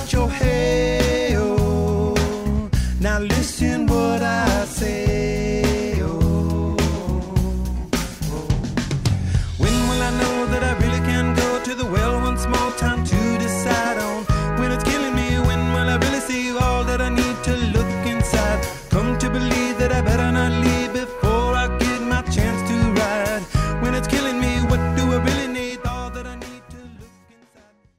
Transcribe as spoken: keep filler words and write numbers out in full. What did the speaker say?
about your hey, oh. Now listen what I say, oh, oh. When will I know that I really can go to the well?